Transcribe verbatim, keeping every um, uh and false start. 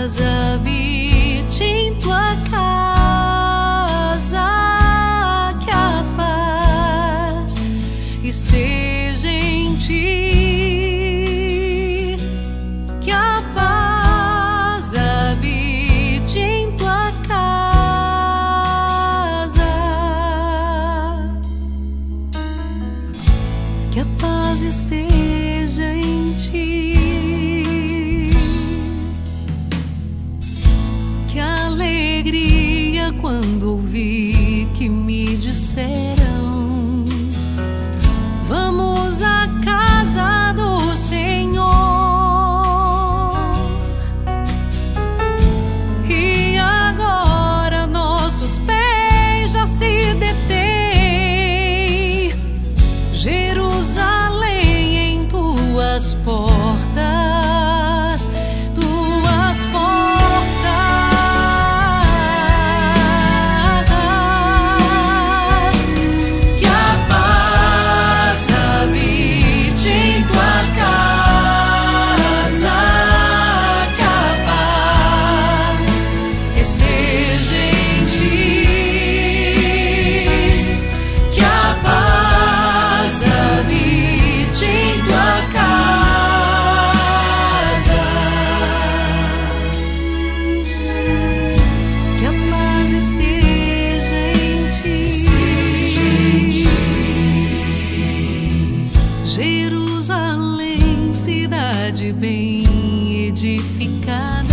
paz habite em tua casa, que a paz esteja em ti, que a paz habite em tua casa, que a paz esteja em ti. Quando ouvi que me disseram: vamos à casa do Senhor, e agora nossos pés já se detêm, Jerusalém, em tuas portas, tuas portas. Jerusalém, cidade bem edificada,